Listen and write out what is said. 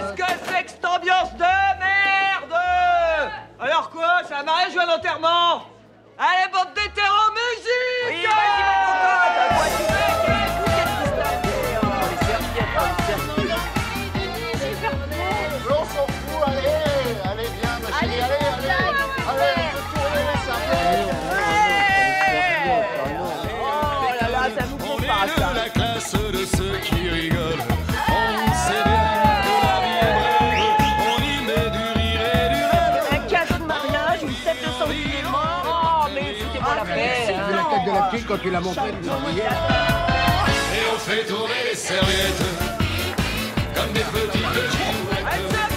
Qu'est-ce que c'est que cette ambiance de merde? Alors quoi? C'est un mariage ou un enterrement? Allez, bande d'hétéros, musique! Oui, vas-y, ma cocotte! Quoi tu veux? Qu'est-ce qui se passe? Les serviettes, On s'en fout, allez, allez, viens, ma chérie, allez, on peut tourner les serviettes. Oh là là, ça vous On compare, est ça. de la classe de ceux qui rigolent. On sait bien que la vie est brève. On y met du rire et du rêve. Un cadeau de mariage, une tête de sanglier mort. Oh, mais foutez-moi la paix. Vu la tête de la petite quand tu l'as montrée nous hier. Et on fait tourner les serviettes comme des petites girouettes.